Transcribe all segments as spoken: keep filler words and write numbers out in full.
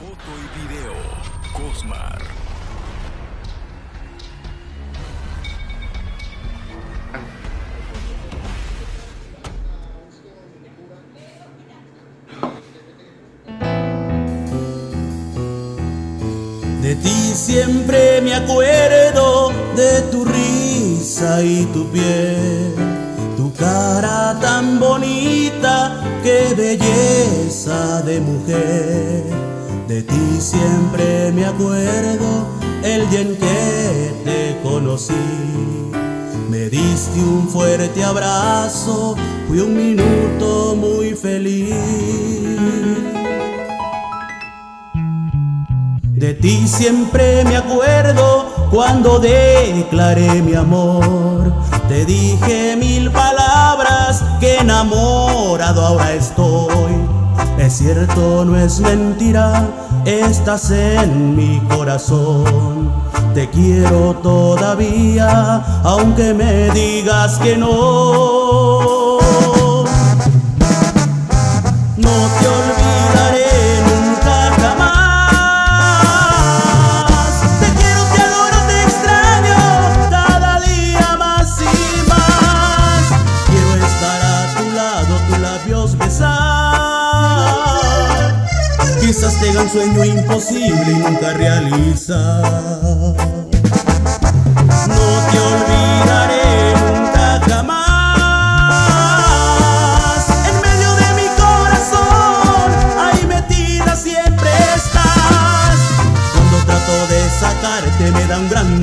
Foto y video, Cosmar. De ti siempre me acuerdo, de tu risa y tu piel, tu cara tan bonita, qué belleza de mujer. De ti siempre me acuerdo, el día en que te conocí. Me diste un fuerte abrazo, fui un minuto muy feliz. De ti siempre me acuerdo cuando declaré mi amor. Te dije mil palabras, que enamorado ahora estoy. Es cierto, no es mentira, estás en mi corazón. Te quiero todavía, aunque me digas que no. No te olvidaré nunca jamás. Te quiero, te adoro, te extraño, cada día más y más. Quiero estar a tu lado, tus labios besar. Quizás tenga un sueño imposible y nunca realizar. No te olvidaré nunca jamás. En medio de mi corazón, ahí metida siempre estás. Cuando trato de sacarte me da un gran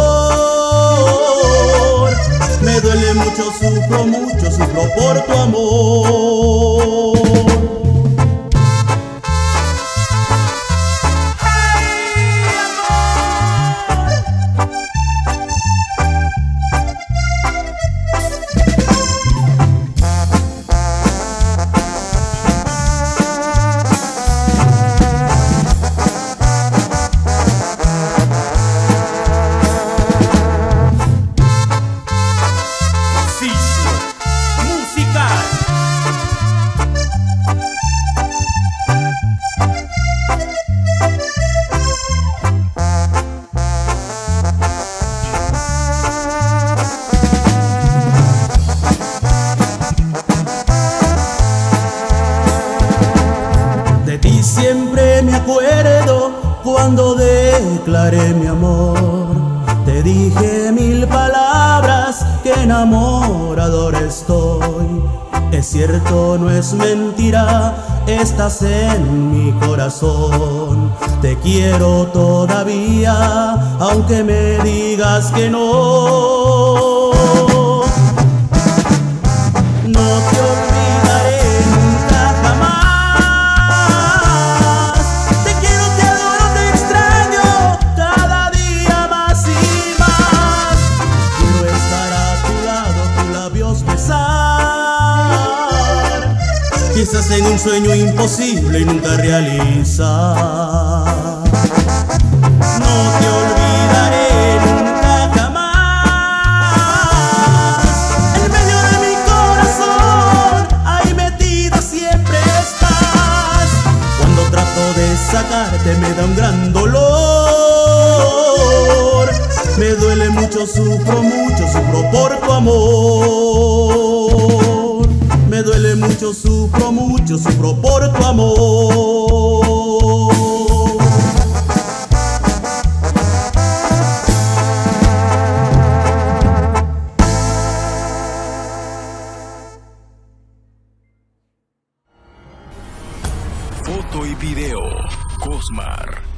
dolor. Me duele mucho, sufro mucho, sufro por tu amor. Siempre me acuerdo cuando declaré mi amor. Te dije mil palabras, que enamorado estoy. Es cierto, no es mentira, estás en mi corazón. Te quiero todavía, aunque me digas que no. No te olvidaré nunca jamás. Quizás en un sueño imposible y nunca realizar. No te olvidaré nunca jamás. En medio de mi corazón, ahí metida siempre estás. Cuando trato de sacarte me da un gran dolor. Me duele mucho, sufro mucho, sufro por tu amor. Me duele mucho, sufro mucho, sufro por tu amor. Foto y video, Cosmar.